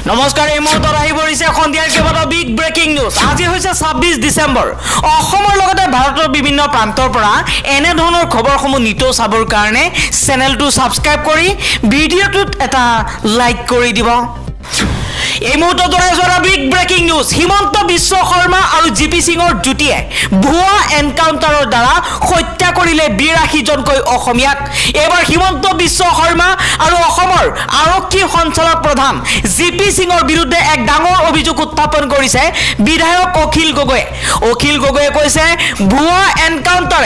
নমস্কাৰ এই মুহূৰ্তত আহি পৰিছে সন্ধিয়াৰ কেইবাটাও বিগ ব্ৰেকিং নিউজ। আজি হৈছে 26 ডিচেম্বৰ। অসমৰ লগতে ভাৰতৰ বিভিন্ন প্ৰান্তৰ পৰা এনে ধৰণৰ খবৰসমূহ নিতৌ চাবৰ কাৰণে চেনেলটো সাবস্ক্ৰাইব কৰি ভিডিঅ'টোত এটা লাইক কৰি দিব। এই মুহূৰ্তত জনাইছো big breaking news. Himanta Biswa Sarma আৰু জিপি সিঙৰ জুটিয়ে ভুৱা এনকাউণ্টাৰৰ দ্বাৰা হত্যা কৰিলে 82 জনকৈ অসমীয়াক। এবাৰ হিমন্ত বিশ্ব শৰ্মা আৰু অসমৰ আৰক্ষী সঞ্চালক প্ৰধান জিপি সিঙৰ বিৰুদ্ধে এক ডাঙৰ অভিযোগ উত্থাপন কৰিছে বিধায়ক অখিল গগৈয়ে। অখিল গগৈয়ে কৈছে ভুৱা এনকাউণ্টাৰে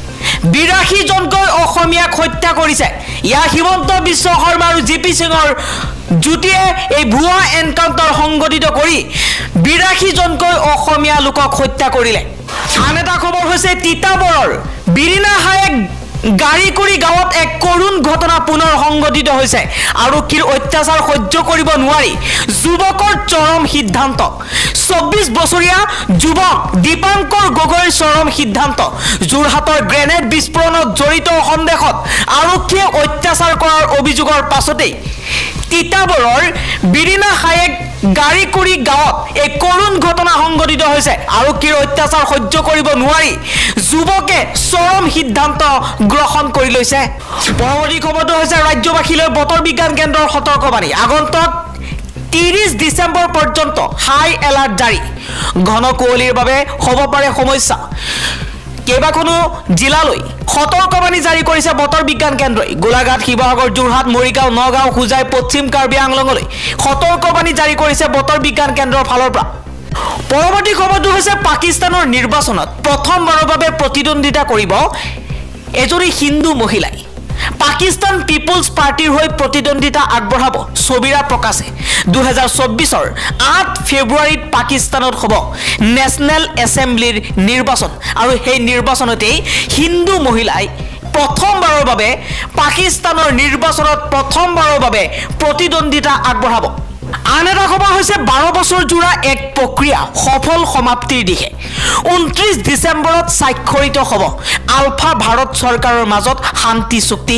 82 জনকৈ অসমীয়াক হত্যা কৰিছে। ইয়া হিমন্ত বিশ্ব শৰ্মা আৰু জিপি সিঙৰ জুটিয়ে এই ভুৱা এনকাউণ্টাৰ সংঘটিত কৰি 82 জনকৈ অসমীয়া লোকক হত্যা কৰিলে। আন এটা খবৰ হৈছে তিতাবৰৰ বিৰিনা হায়েক গাড়ীকুৰি গাঁৱত এক কৰুণ ঘটনা পুনৰ সংঘটিত হৈছে। আৰক্ষীৰ অত্যাচাৰ সহ্য কৰিব নোৱাৰি যুৱকৰ চৰম সিদ্ধান্ত। 24 বছৰীয়া যুৱক দীপাংকৰ গগৈৰ চৰম সিদ্ধান্ত। যোৰহাটৰ গ্ৰেনেড বিস্ফোৰণত জড়িত সন্দেহত আৰক্ষীয়ে অত্যাচাৰ কৰাৰ অভিযোগৰ পাছতেই তিতাবৰৰ বিৰিনা হায়েক গাড়ীকুৰি গাঁৱত এক কৰুণ ঘটনা সংঘটিত হৈছে। আৰক্ষীৰ অত্যাচাৰ সহ্য কৰিব নোৱাৰি যুৱকে চৰম সিদ্ধান্ত গ্ৰহণ কৰি লৈছে। পৰৱৰ্তী খবৰটো হৈছে ৰাজ্যবাসীলৈ বতৰ বিজ্ঞান কেন্দ্ৰৰ সতৰ্কবাণী। আগন্তুক 30 ডিচেম্বৰ পৰ্যন্ত হাই এলাৰ্ট জাৰি। ঘন কুঁৱলীৰ বাবে হ'ব পাৰে সমস্যা। কেইবাখনো জিলালৈ সতৰ্কবাণী জাৰি কৰিছে বতৰ বিজ্ঞান কেন্দ্ৰই। গোলাঘাট, শিৱসাগৰ, যোৰহাট, মৰিগাঁও, নগাঁও, হোজাই, পশ্চিম কাৰ্বি আংলঙলৈ সতৰ্কবাণী জাৰি কৰিছে বতৰ বিজ্ঞান কেন্দ্ৰৰ ফালৰ পৰা। পৰৱৰ্তী খবৰটো হৈছে পাকিস্তানৰ নিৰ্বাচনত প্ৰথমবাৰৰ বাবে প্ৰতিদ্বন্দ্বিতা কৰিব এজনী হিন্দু মহিলাই। পাকিস্তান পিপুলছ পাৰ্টিৰ হৈ প্ৰতিদ্বন্দ্বিতা আগবঢ়াব ছবিৰা প্ৰকাশে। 2024 8 ফেব্ৰুৱাৰীত পাকিস্তানত হ'ব নেশ্যনেল এছেম্বলিৰ নিৰ্বাচন আৰু সেই নিৰ্বাচনতেই হিন্দু মহিলাই প্ৰথমবাৰৰ বাবে পাকিস্তানৰ নিৰ্বাচনত প্ৰথমবাৰৰ বাবে প্ৰতিদ্বন্দ্বিতা আগবঢ়াব। আন এটা খবৰ হৈছে 12 বছৰ জোৰা এক প্ৰক্ৰিয়া সফল সমাপ্তিৰ দিশে। 29 ডিচেম্বৰত স্বাক্ষৰিত হ'ব আলফা ভাৰত চৰকাৰৰ মাজত শান্তি চুক্তি।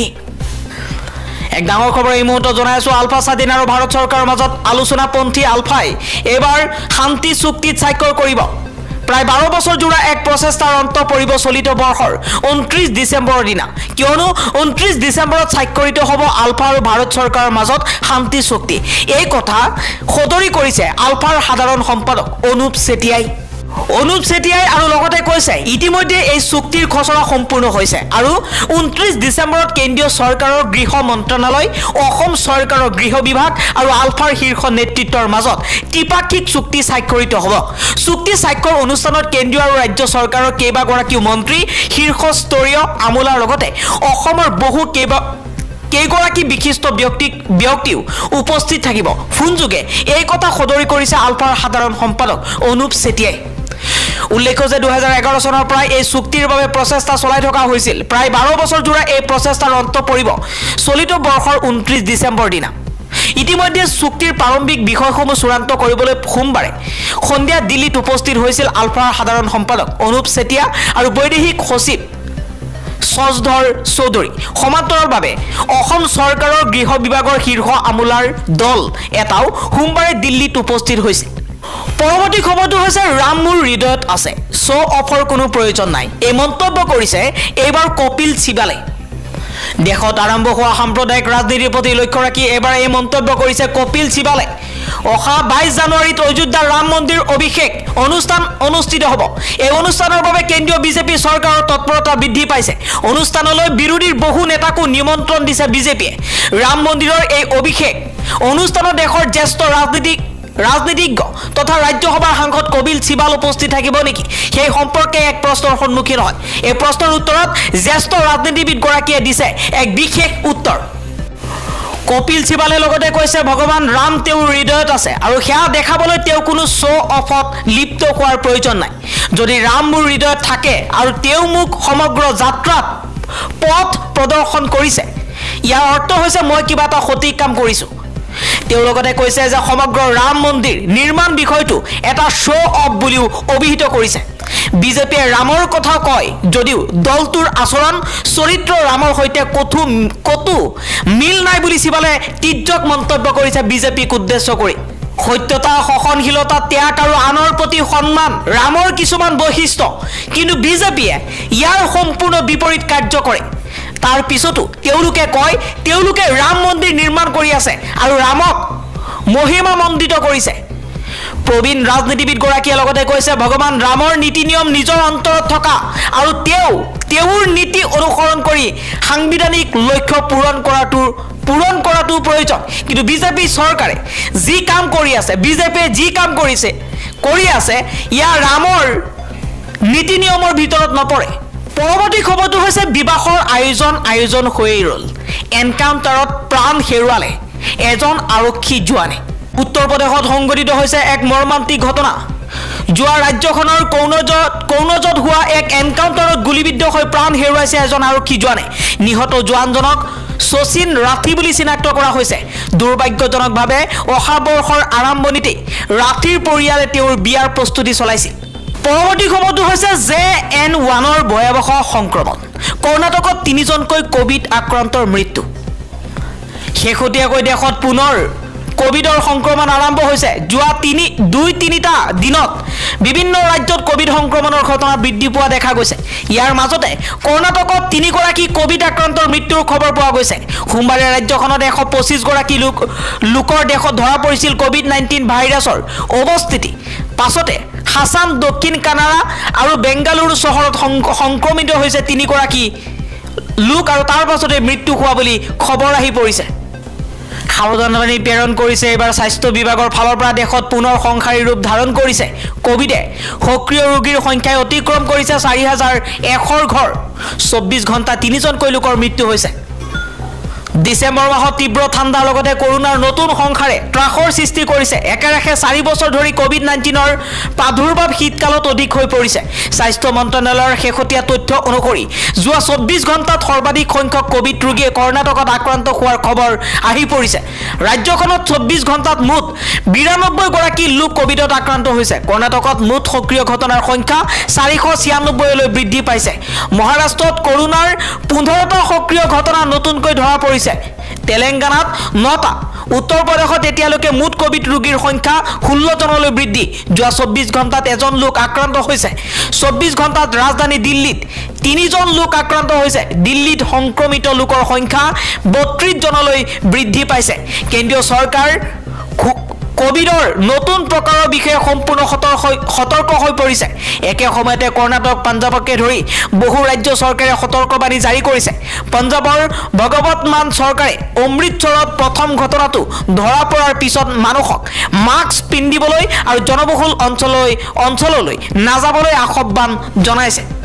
এক ডাঙৰ খবৰ এই মুহূৰ্তত জনাই আছো। আলফা স্বাধীন আৰু ভাৰত চৰকাৰৰ মাজত আলোচনাপন্থী আলফাই এইবাৰ শান্তি চুক্তিত স্বাক্ষৰ কৰিব। প্ৰায় 12 বছৰ জোৰা এক প্ৰচেষ্টাৰ অন্ত পৰিব চলিত বৰ্ষৰ 29 ডিচেম্বৰৰ দিনা। কিয়নো 29 ডিচেম্বৰত স্বাক্ষৰিত হ'ব আলফা আৰু ভাৰত চৰকাৰৰ মাজত শান্তি চুক্তি। এই কথা সদৰি কৰিছে আলফাৰ সাধাৰণ সম্পাদক অনুপ চেতিয়াই আৰু লগতে কৈছে ইতিমধ্যে এই চুক্তিৰ খচৰা সম্পূৰ্ণ হৈছে আৰু 29 ডিচেম্বৰত কেন্দ্ৰীয় চৰকাৰৰ গৃহ মন্ত্ৰণালয়, অসম চৰকাৰৰ গৃহ বিভাগ আৰু আলফাৰ শীৰ্ষ নেতৃত্বৰ মাজত ত্ৰিপাক্ষিক চুক্তি স্বাক্ষৰিত হ'ব। চুক্তি স্বাক্ষৰ অনুষ্ঠানত কেন্দ্ৰীয় আৰু ৰাজ্য চৰকাৰৰ কেইবাগৰাকীও মন্ত্ৰী, শীৰ্ষস্তৰীয় আমোলাৰ লগতে অসমৰ বহু কেইগৰাকী বিশিষ্ট ব্যক্তিও উপস্থিত থাকিব। ফোনযোগে এই কথা সদৰি কৰিছে আলফাৰ সাধাৰণ সম্পাদক অনুপ চেতিয়াই। উল্লেখ্য যে 2011 চনৰ পৰা এই চুক্তিৰ বাবে প্ৰচেষ্টা চলাই থকা হৈছিল। প্ৰায় 12 বছৰ জোৰা এই প্ৰচেষ্টাৰ অন্ত পৰিব চলিত বৰ্ষৰ 29 ডিচেম্বৰ দিনা। ইতিমধ্যে চুক্তিৰ প্ৰাৰম্ভিক বিষয়সমূহ চূড়ান্ত কৰিবলৈ সোমবাৰে সন্ধিয়া দিল্লীত উপস্থিত হৈছিল আলফাৰ সাধাৰণ সম্পাদক অনুপ চেতিয়া আৰু বৈদেশিক সচিব সজধৰ চৌধুৰী। সমান্তৰালভাৱে অসম চৰকাৰৰ গৃহ বিভাগৰ শীৰ্ষ আমোলাৰ দল এটাও সোমবাৰে দিল্লীত উপস্থিত হৈছিল। পৰৱৰ্তী খবৰটো হৈছে ৰাম মোৰ হৃদয়ত আছে, শ্ব' অফৰ কোনো প্ৰয়োজন নাই। এই মন্তব্য কৰিছে এইবাৰ কপিল চিবালে। দেশত আৰম্ভ হোৱা সাম্প্ৰদায়িক ৰাজনীতিৰ প্ৰতি লক্ষ্য ৰাখি এইবাৰ এই মন্তব্য কৰিছে কপিল চিবালে। অহা 22 জানুৱাৰীত অযোধ্যাৰ ৰাম মন্দিৰ অভিষেক অনুষ্ঠান অনুষ্ঠিত হ'ব। এই অনুষ্ঠানৰ বাবে কেন্দ্ৰীয় বিজেপি চৰকাৰৰ তৎপৰতা বৃদ্ধি পাইছে। অনুষ্ঠানলৈ বিৰোধীৰ বহু নেতাকো নিমন্ত্ৰণ দিছে বিজেপিয়ে। ৰাম মন্দিৰৰ এই অভিষেক অনুষ্ঠানত দেশৰ জ্যেষ্ঠ ৰাজনীতিজ্ঞ তথা ৰাজ্যসভাৰ সাংসদ কপিল চিবাল উপস্থিত থাকিব নেকি, সেই সম্পৰ্কে এক প্ৰশ্নৰ সন্মুখীন হয়। এই প্ৰশ্নৰ উত্তৰত জ্যেষ্ঠ ৰাজনীতিবিদগৰাকীয়ে দিছে এক বিশেষ উত্তৰ। কপিল চিবালে লগতে কৈছে ভগৱান ৰাম তেওঁৰ হৃদয়ত আছে আৰু সেয়া দেখাবলৈ তেওঁ কোনো শ্ব' অফত লিপ্ত হোৱাৰ প্ৰয়োজন নাই। যদি ৰাম মোৰ হৃদয়ত থাকে আৰু তেওঁ মোক সমগ্ৰ যাত্ৰাত পথ প্ৰদৰ্শন কৰিছে, ইয়াৰ অৰ্থ হৈছে মই কিবা এটা সঠিক কাম কৰিছোঁ। তেওঁ লগতে কৈছে যে সমগ্ৰ ৰাম মন্দিৰ নিৰ্মাণ বিষয়টো এটা শ্ব' অফ বুলিও অভিহিত কৰিছে। বিজেপিয়ে ৰামৰ কথা কয় যদিও দলটোৰ আচৰণ চৰিত্ৰ ৰামৰ সৈতে কতো মিল নাই বুলি চিবালে তিৰ্যক মন্তব্য কৰিছে বিজেপিক উদ্দেশ্য কৰি। সত্যতা, সহনশীলতা, ত্যাগ আৰু আনৰ প্ৰতি সন্মান ৰামৰ কিছুমান বৈশিষ্ট্য, কিন্তু বিজেপিয়ে ইয়াৰ সম্পূৰ্ণ বিপৰীত কাৰ্য কৰে। তাৰ পিছতো তেওঁলোকে কয় তেওঁলোকে ৰাম মন্দিৰ নিৰ্মাণ কৰি আছে আৰু ৰামক মহিমামণ্ডিত কৰিছে। প্ৰবীণ ৰাজনীতিবিদগৰাকীয়ে লগতে কৈছে ভগৱান ৰামৰ নীতি নিয়ম নিজৰ অন্তৰত থকা আৰু তেওঁৰ নীতি অনুসৰণ কৰি সাংবিধানিক লক্ষ্য পূৰণ কৰাটো প্ৰয়োজন। কিন্তু বিজেপি চৰকাৰে যি কাম কৰি আছে, বিজেপিয়ে যি কাম কৰি আছে ইয়াৰ ৰামৰ নীতি নিয়মৰ ভিতৰত নপৰে। পৰৱৰ্তী খবৰটো হৈছে বিবাহৰ আয়োজন হৈয়ে ৰ'ল। এনকাউণ্টাৰত প্ৰাণ হেৰুৱালে এজন আৰক্ষী জোৱানে। উত্তৰ প্ৰদেশত সংঘটিত হৈছে এক মৰ্মান্তিক ঘটনা। যোৱা ৰাজ্যখনৰ কৌনজত হোৱা এক এনকাউণ্টাৰত গুলীবিদ্ধ হৈ প্ৰাণ হেৰুৱাইছে এজন আৰক্ষী জোৱানে। নিহত জোৱানজনক শচীন ৰাঠি বুলি চিনাক্ত কৰা হৈছে। দুৰ্ভাগ্যজনকভাৱে অহা বৰ্ষৰ আৰম্ভণিতেই ৰাঠিৰ পৰিয়ালে তেওঁৰ বিয়াৰ প্ৰস্তুতি চলাইছিল। পৰৱৰ্তী খবৰটো হৈছে JN1ৰ ভয়াৱহ সংক্ৰমণ। কৰ্ণাটকত 3জনকৈ কোভিড আক্ৰান্তৰ মৃত্যু। শেহতীয়াকৈ দেশত পুনৰ কোভিডৰ সংক্ৰমণ আৰম্ভ হৈছে। যোৱা 2-3টা দিনত বিভিন্ন ৰাজ্যত কোভিড সংক্ৰমণৰ ঘটনা বৃদ্ধি পোৱা দেখা গৈছে। ইয়াৰ মাজতে কৰ্ণাটকত 3গৰাকী কোভিড আক্ৰান্তৰ মৃত্যুৰ খবৰ পোৱা গৈছে। সোমবাৰে ৰাজ্যখনত 125গৰাকী লোকৰ দেশত ধৰা পৰিছিল কোভিড-19 ভাইৰাছৰ অৱস্থিতি। পাছতে হাছান, দক্ষিণ কানাড়া আৰু বেংগালুৰু চহৰত সংক্ৰমিত হৈছে 3গৰাকী লোক আৰু তাৰ পাছতে মৃত্যু হোৱা বুলি খবৰ আহি পৰিছে। সাৱধানবাণী প্ৰেৰণ কৰিছে এইবাৰ স্বাস্থ্য বিভাগৰ ফালৰ পৰা। দেশত পুনৰ সংসাৰী ৰূপ ধাৰণ কৰিছে কোভিডে। সক্ৰিয় ৰোগীৰ সংখ্যাই অতিক্ৰম কৰিছে 4100 ঘৰ। 24 ঘণ্টা 3জনকৈ লোকৰ মৃত্যু হৈছে। ডিচেম্বৰ মাহত তীব্ৰ ঠাণ্ডাৰ লগতে কৰোনাৰ নতুন সংসাৰে ত্ৰাসৰ সৃষ্টি কৰিছে। একেৰাহে 4 বছৰ ধৰি কোভিড-19ৰ প্ৰাদুৰ্ভাৱ শীতকালত অধিক হৈ পৰিছে। স্বাস্থ্য মন্ত্ৰালয়ৰ শেহতীয়া তথ্য অনুসৰি যোৱা 24 ঘণ্টাত সৰ্বাধিক সংখ্যক কোভিড ৰোগীয়ে কৰ্ণাটকত আক্ৰান্ত হোৱাৰ খবৰ আহি পৰিছে। ৰাজ্যখনত 24 ঘণ্টাত মুঠ 92গৰাকী লোক কোভিডত আক্ৰান্ত হৈছে। কৰ্ণাটকত মুঠ সক্ৰিয় ঘটনাৰ সংখ্যা 496লৈ বৃদ্ধি পাইছে। মহাৰাষ্ট্ৰত কৰোনাৰ 15টা সক্ৰিয় ঘটনা নতুনকৈ ধৰা পৰিছে। তেলেংগানাত 9টা। উত্তৰ প্ৰদেশত এতিয়ালৈকে মুঠ কোভিড ৰোগীৰ সংখ্যা 16জনলৈ বৃদ্ধি। যোৱা 24 ঘণ্টাত 1জন লোক আক্ৰান্ত হৈছে। 24 ঘণ্টাত ৰাজধানী দিল্লীত 3জন লোক আক্ৰান্ত হৈছে। দিল্লীত সংক্ৰমিত লোকৰ সংখ্যা 32জনলৈ বৃদ্ধি পাইছে। কেন্দ্ৰীয় চৰকাৰ কোভিডৰ নতুন প্ৰকাৰৰ বিষয়ে সম্পূৰ্ণ সতৰ্ক হৈ পৰিছে। একে সময়তে কৰ্ণাটক, পাঞ্জাৱকে ধৰি বহু ৰাজ্য চৰকাৰে সতৰ্কবাণী জাৰি কৰিছে। পাঞ্জাৱৰ ভগৱত মান চৰকাৰে অমৃতসৰত প্ৰথম ঘটনাটো ধৰা পৰাৰ পিছত মানুহক মাস্ক পিন্ধিবলৈ আৰু জনবহুল অঞ্চললৈ নাযাবলৈ আহ্বান জনাইছে।